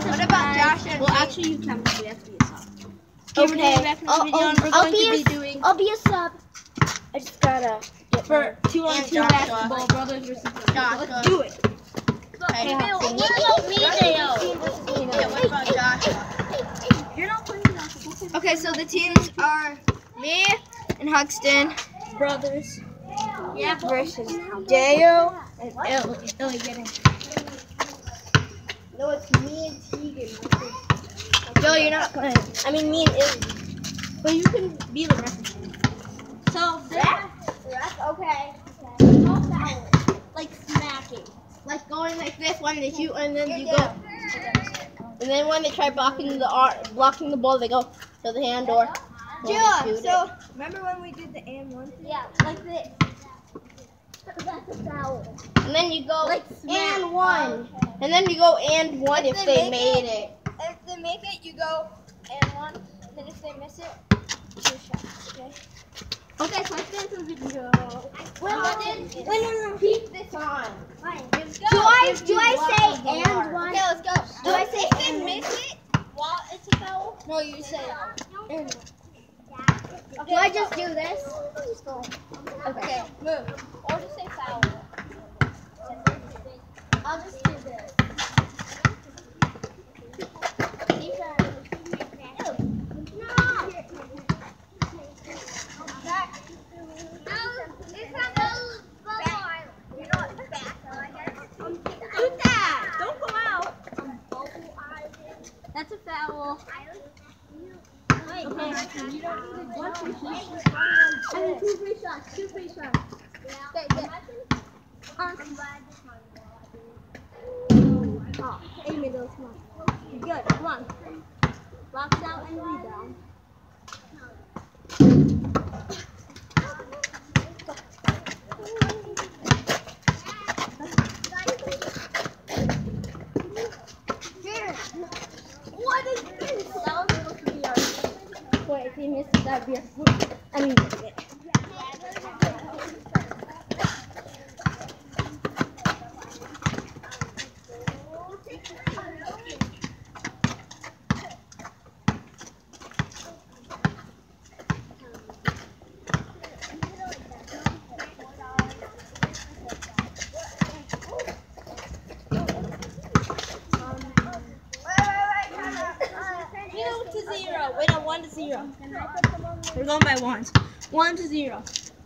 What about Josh and Well, actually, you can be after you sub. Okay. I'll be a sub. I just gotta get For 2-on-2 basketball, brothers versus brothers. Joshua. Let's do it. Hey, what about me, yeah, what about Joshua? You're not playing basketball. Okay, so the teams are me and Huxton Brothers. Yeah. versus Dale and Illy. Get in. No, it's me and Tegan. Joe, you're not playing. I mean, me and Illy. But you can be the referee. So, Okay. like smacking. Like going like this when they shoot, and then you go. And then when they try blocking the ball, they go to the hand or. Jill, so remember when we did the and one thing? Yeah, like this. That's a foul. And then you go Like and one. And then you go and one if they made it. If they make it, you go and one. And then if they miss it, 2 shots. Okay. Okay, so I stand to the video. Wait, no. Keep this on. Do I say and one? Okay, let's go. Do I say if they and miss one? it while it's a foul? No, you say and one. Do I just do this? Okay, move. Or just say foul. I'll just do this. Don't go out. That's a foul. Okay, you don't need to one free shot. And then 2 free shots. 2 free shots. Okay, good. Oh, Amy, those one. Good. Come on. Box out and rebound. What is this? That was supposed to be our. Wait, if he misses, that would be our foot. I mean, Wait, no, 1 to 0. we're going by ones. 1 to 0.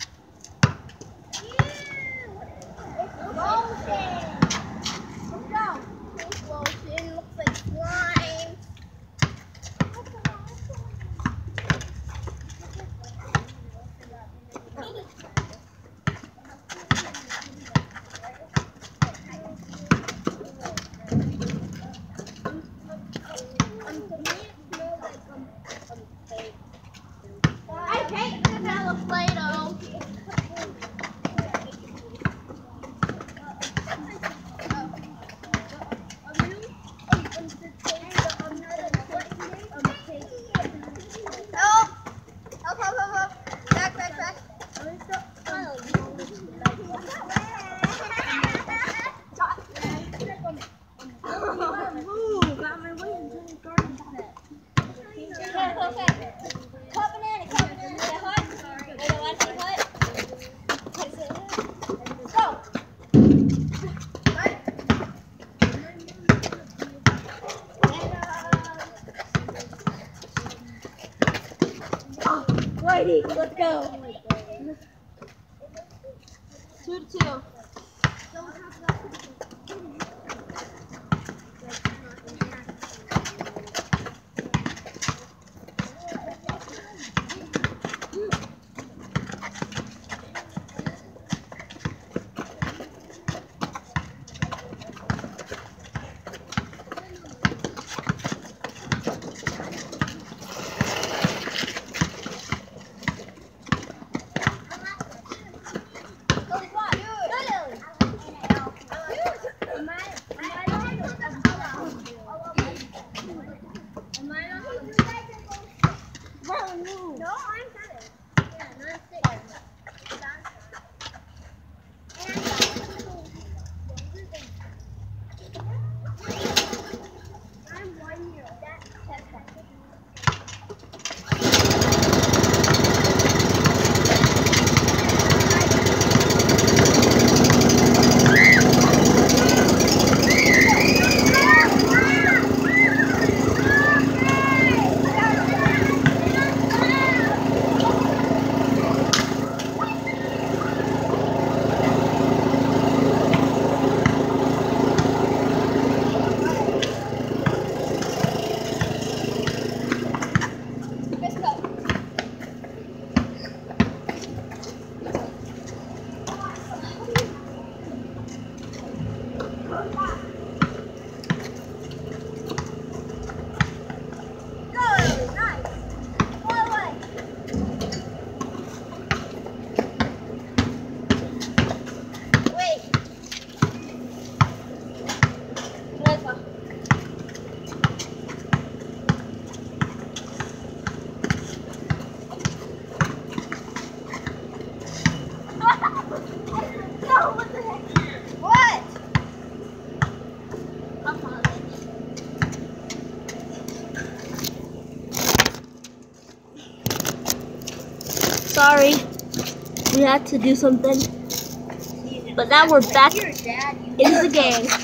Lotion looks like slime. I hate vanilla Play-Doh. Help. Back. Cut banana. Wait, I want to see cut. Go. Righty, let's go. 2 to 2. Go, sorry. We had to do something. But now we're back in the game.